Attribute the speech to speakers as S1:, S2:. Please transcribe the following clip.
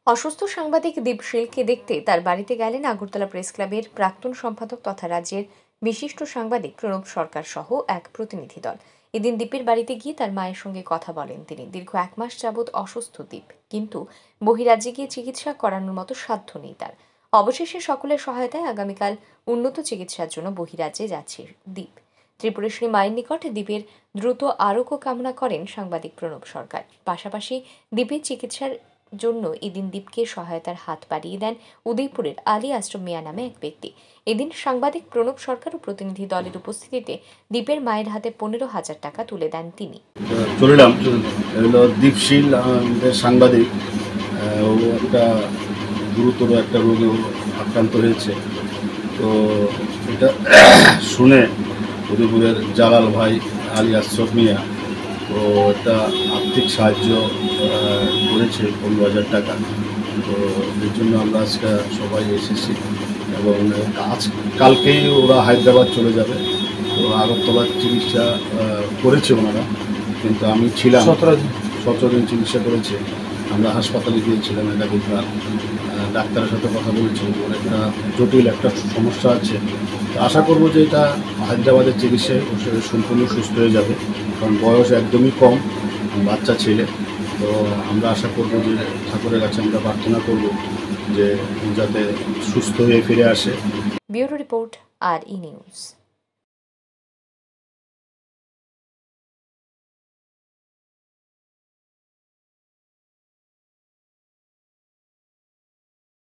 S1: অসুস্থ সাংবাদিক দীপশিলকে দেখতে তার বাড়িতে গেলেন আগরতলা প্রেস ক্লাবের প্রাক্তন সম্পাদক তথা রাজ্যের বিশিষ্ট সাংবাদিক প্রণব সরকার সহ এক প্রতিনিধি দল। এদিন দীপের বাড়িতে গিয়ে তার মায়ের সঙ্গে কথা বলেন তিনি। দীর্ঘ 1 মাস যাবৎ অসুস্থ দীপ, কিন্তু বহিরাজ্যে গিয়ে চিকিৎসা করানোর মতো সাধ্য নেই তার। অবশেষে সকলের সহায়তায় আগামীকাল উন্নত চিকিৎসার জন্য বহিরাজ্যে যাচ্ছে দীপ। ত্রিপুরেশ্বরী মায়ের নিকট দীপের দ্রুত আরোগ্য কামনা করেন সাংবাদিক প্রণব সরকার। পাশাপাশি দীপের চিকিৎসার জন্য এদিন দীপকে সহায়তার হাত বাড়িয়ে দেন উদয়পুরের আলী আশ্রম মিয়া নামে এক ব্যক্তি। এদিন সাংবাদিক প্রণব সরকার ও প্রতিনিধি দলের উপস্থিতিতে দীপের মায়ের হাতে 15,000 টাকা তুলে দেন তিনি।
S2: দীপশীল সাংবাদিক একটা গুরুতর একটা রোগে আক্রান্ত হয়েছে। তো এটা শুনে উদয়পুরের জালাল ভাই আলী আশ্রম মিয়া তো একটা আর্থিক সাহায্য করেছে 15,000 টাকা। তো এর জন্য আমরা আজকে সবাই এসেছি এবং কালকেই ওরা হায়দ্রাবাদ চলে যাবে। তো আগরতলার চিকিৎসা করেছে ওনারা, কিন্তু আমি ছিলাম 17 দিন চিকিৎসা করেছে। আমরা হাসপাতালে গিয়েছিলাম, একাধিকবার ডাক্তারের সাথে কথা বলেছি। ওর একটা জটিল একটা সমস্যা আছে। তো আশা করবো যে এটা হায়দ্রাবাদের চিকিৎসায় সম্পূর্ণ সুস্থ হয়ে যাবে, কারণ বয়স একদমই কম, বাচ্চা ছেলে। তো আমরা আশা করবো যে ঠাকুরের কাছে আমরা প্রার্থনা করব যে যাতে সুস্থ হয়ে ফিরে আসে।
S1: Bureau report, RE news.